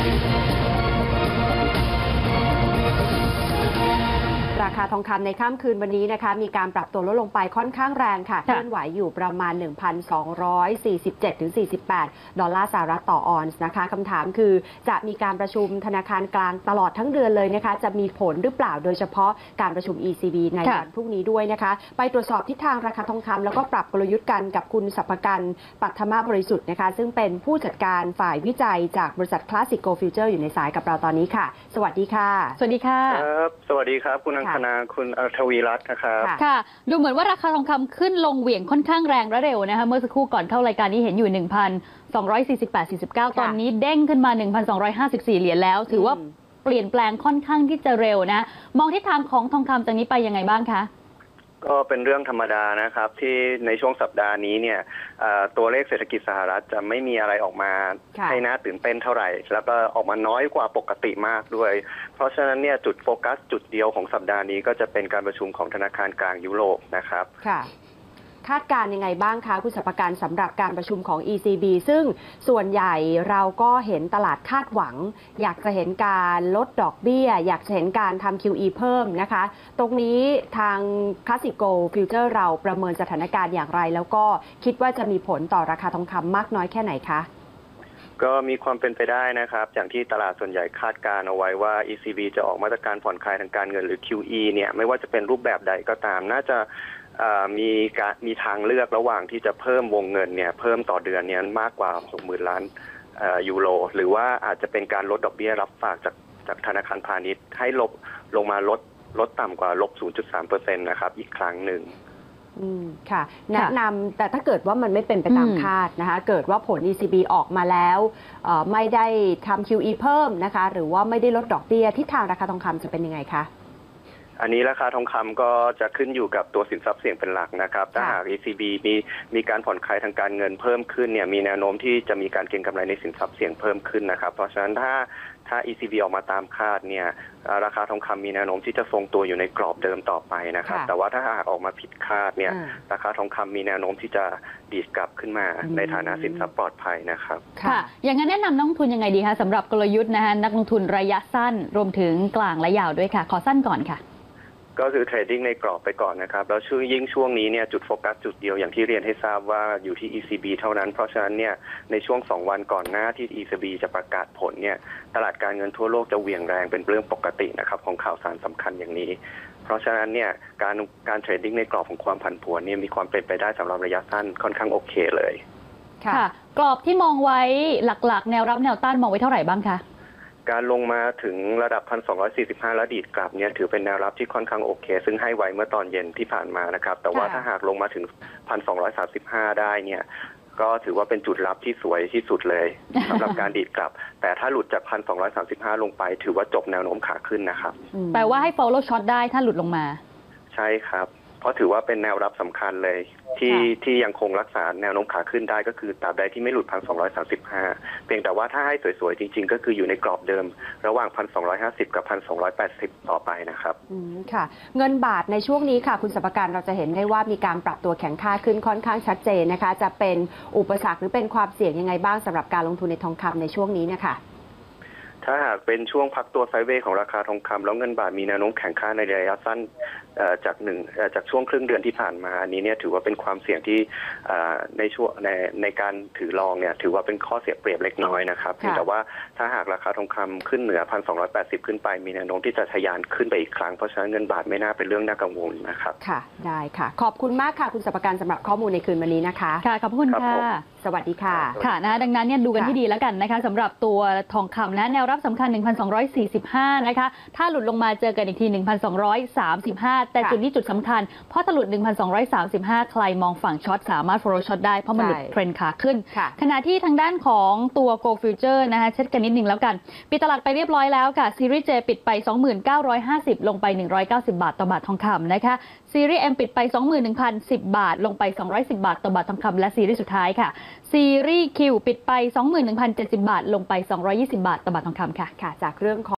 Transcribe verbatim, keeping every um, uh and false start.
ราคาทองคำในค่ำคืนวันนี้นะคะมีการปรับตัวลดลงไปค่อนข้างแรงค่ะเคลื่อนไหวอยู่ประมาณ หนึ่งพันสองร้อยสี่สิบเจ็ดถึงสี่สิบแปด ดอลลาร์สหรัฐต่อออนซ์นะคะคำถามคือจะมีการประชุมธนาคารกลางตลอดทั้งเดือนเลยนะคะจะมีผลหรือเปล่าโดยเฉพาะการประชุม อี ซี บี ในวันพรุ่งนี้ด้วยนะคะไปตรวจสอบทิศทางราคาทองคำแล้วก็ปรับกลยุทธ์กันกับคุณสัพพกันปัทมบริสุทธิ์นะคะซึ่งเป็นผู้จัดการฝ่ายวิจัยจากบริษัท Classic Gold Future อยู่ในสายกับเราตอนนี้ค่ะสวัสดีค่ะสวัสดีค่ะครับสวัสดีครับคุณอังคณาคุณทวีรัตน์นะครับค่ะดูเหมือนว่าราคาทองคำขึ้นลงเหวี่ยงค่อนข้างแรงและเร็วนะคะเมื่อสักครู่ก่อนเข้ารายการนี้เห็นอยู่ หนึ่งพันสองร้อยสี่สิบแปด สี่สิบเก้า ตอนนี้เด้งขึ้นมา หนึ่งพันสองร้อยห้าสิบสี่ เหรียญแล้วถือว่าเปลี่ยนแปลงค่อนข้างที่จะเร็วนะมองทิศทางของทองคำจากนี้ไปยังไงบ้างคะก็เป็นเรื่องธรรมดานะครับที่ในช่วงสัปดาห์นี้เนี่ยตัวเลขเศรษฐกิจสหรัฐจะไม่มีอะไรออกมาให้น่าตื่นเต้นเท่าไหร่แล้วก็ออกมาน้อยกว่าปกติมากด้วยเพราะฉะนั้นเนี่ยจุดโฟกัสจุดเดียวของสัปดาห์นี้ก็จะเป็นการประชุมของธนาคารกลางยุโรปนะครับค่ะคาดการณ์ยังไงบ้างคะคุณสัพพการสำหรับการประชุมของ อี ซี บี ซึ่งส่วนใหญ่เราก็เห็นตลาดคาดหวังอยากจะเห็นการลดดอกเบี้ยอยากจะเห็นการทำ คิว อี เพิ่มนะคะตรงนี้ทาง Classic Gold Future เราประเมินสถานการณ์อย่างไรแล้วก็คิดว่าจะมีผลต่อราคาทองคำมากน้อยแค่ไหนคะก็มีความเป็นไปได้นะครับอย่างที่ตลาดส่วนใหญ่คาดการเอาไว้ว่า อี ซี บี จะออกมาตรการผ่อนคลายทางการเงินหรือ คิว อี เนี่ยไม่ว่าจะเป็นรูปแบบใดก็ตามน่าจะมีการมีทางเลือกระหว่างที่จะเพิ่มวงเงินเนี่ยเพิ่มต่อเดือนเนี่ยมากกว่า หกหมื่น ล้านยูโรหรือว่าอาจจะเป็นการลดดอกเบี้ยรับฝากจากจากธนาคารพาณิชย์ให้ลบลงมาลดลดต่ำกว่าลบ ศูนย์จุดสามเปอร์เซ็นต์ นะครับอีกครั้งหนึ่งอืมค่ะแนะนำแต่ถ้าเกิดว่ามันไม่เป็นไปตามคาดนะคะเกิดว่าผล อี ซี บี ออกมาแล้วไม่ได้ทำ คิว อี เพิ่มนะคะหรือว่าไม่ได้ลดดอกเบี้ยทิศทางราคาทองคำจะเป็นยังไงคะอันนี้ราคาทองคำก็จะขึ้นอยู่กับตัวสินทรัพย์เสี่ยงเป็นหลักนะครับถ้าหาก อี ซี บี มีมีการผ่อนคลายทางการเงินเพิ่มขึ้นเนี่ยมีแนวโน้มที่จะมีการเก็งกำไรในสินทรัพย์เสี่ยงเพิ่มขึ้นนะครับเพราะฉะนั้นถ้าถ้า อี ซี บี ออกมาตามคาดเนี่ยราคาทองคำมีแนวโน้มที่จะทรงตัวอยู่ในกรอบเดิมต่อไปนะครับแต่ว่าถ้าหากออกมาผิดคาดเนี่ยราคาทองคำมีแนวโน้มที่จะดีดกลับขึ้นมาในฐานะสินทรัพย์ปลอดภัยนะครับค่ะอย่างนั้นแนะนำนักลงทุนยังไงดีคะสำหรับกลยุทธ์นะคะนักลงทุนระยะสั้นรวมถึงกลางและยาวด้วยค่ะขอสั้นก่อนค่ะก็คือเทรดดิ้งในกรอบไปก่อนนะครับแล้วช่วงยิ่งช่วงนี้เนี่ยจุดโฟกัสจุดเดียวอย่างที่เรียนให้ทราบว่าอยู่ที่ อี ซี บี เท่านั้นเพราะฉะนั้นเนี่ยในช่วงสองวันก่อนหน้าที่ อี ซี บี จะประกาศผลเนี่ยตลาดการเงินทั่วโลกจะเหวี่ยงแรงเป็นเรื่องปกตินะครับของข่าวสารสำคัญอย่างนี้เพราะฉะนั้นเนี่ยการการเทรดดิ้งในกรอบของความผันผวนเนี่ยมีความเป็นไปได้สำหรับระยะสั้นค่อนข้างโอเคเลยค่ะกรอบที่มองไว้หลักๆแนวรับแนวต้านมองไว้เท่าไหร่บ้างคะการลงมาถึงระดับ หนึ่งพันสองร้อยสี่สิบห้า แล้วดีดกลับเนี่ยถือเป็นแนวรับที่ค่อนข้างโอเคซึ่งให้ไว้เมื่อตอนเย็นที่ผ่านมานะครับแต่ว่าถ้าหากลงมาถึง หนึ่งพันสองร้อยสามสิบห้า ได้เนี่ยก็ถือว่าเป็นจุดรับที่สวยที่สุดเลยสำหรับการดีดกลับแต่ถ้าหลุดจาก หนึ่งพันสองร้อยสามสิบห้า ลงไปถือว่าจบแนวโน้มขาขึ้นนะครับแปลว่าให้ follow short ได้ถ้าหลุดลงมาใช่ครับเพราะถือว่าเป็นแนวรับสำคัญเลยที่ที่ยังคงรักษาแนวโน้มขาขึ้นได้ก็คือตราบใดที่ไม่หลุด หนึ่งพันสองร้อยสามสิบห้า เพียงแต่ว่าถ้าให้สวยๆจริงๆก็คืออยู่ในกรอบเดิมระหว่าง หนึ่งพันสองร้อยห้าสิบ กับ หนึ่งพันสองร้อยแปดสิบ ต่อไปนะครับอืมค่ะเงินบาทในช่วงนี้ค่ะคุณสัพพการเราจะเห็นได้ว่ามีการปรับตัวแข็งค่าขึ้นค่อนข้างชัดเจนนะคะจะเป็นอุปสรรคหรือเป็นความเสี่ยงยังไงบ้างสำหรับการลงทุนในทองคำในช่วงนี้นะคะถ้าหากเป็นช่วงพักตัวไซด์เวย์ของราคาทองคำแล้วเงินบาทมีแนวโน้มแข็งค่าในระยะสั้นจากหนึ่งจากช่วงครึ่งเดือนที่ผ่านมาอันนี้เนี่ยถือว่าเป็นความเสี่ยงที่ในช่วงในในการถือรองเนี่ยถือว่าเป็นข้อเสียเปรียบเล็กน้อยนะครับแต่ว่าถ้าหากราคาทองคำขึ้นเหนือ หนึ่งพันสองร้อยแปดสิบ ขึ้นไปมีแนวโน้มที่จะทะยานขึ้นไปอีกครั้งเพราะฉะนั้นเงินบาทไม่น่าเป็นเรื่องน่ากังวลนะครับค่ะได้ค่ะขอบคุณมากค่ะคุณสัพพการสำหรับข้อมูลในคืนวันนี้นะคะค่ะขอบคุณค่ะสวัสดีค่ะค่ะนะดังนั้นเนี่ยดูกันที่ดีแล้วกันนะคะสำหรับตัวทองคำนะแนวรับสำคัญ หนึ่งพันสองร้อยสี่สิบห้า นะคะถ้าหลุดลงมาเจอกันอีกที หนึ่งพันสองร้อยสามสิบห้า แต่จุดนี้จุดสำคัญเพราะถ้าหลุด หนึ่งพันสองร้อยสามสิบห้า ใครมองฝั่งช็อตสามารถ follow short ได้เพราะมันหลุดเทรนขาขึ้นขณะที่ทางด้านของตัว Gold Future นะคะเช็คกันนิดนึงแล้วกันปิดตลาดไปเรียบร้อยแล้วค่ะซีรีส์ J ปิดไป สองหมื่นเก้าร้อยห้าสิบ ลงไปหนึ่งร้อยเก้าสิบบาทต่อบาททองคำนะคะซีรีส์ M ปิดไป สองหมื่นหนึ่งพันสิบ บาทลงไปสองร้อยสิบบาทต่อบาททองคำและซีรีส์สุดท้ายค่ะซีรีส์ Q ปิดไป สองหมื่นหนึ่งพันเจ็ดสิบ บาทลงไปสองร้อยยี่สิบบาทต่อบาททองคำค่ะค่ะจากเรื่องของ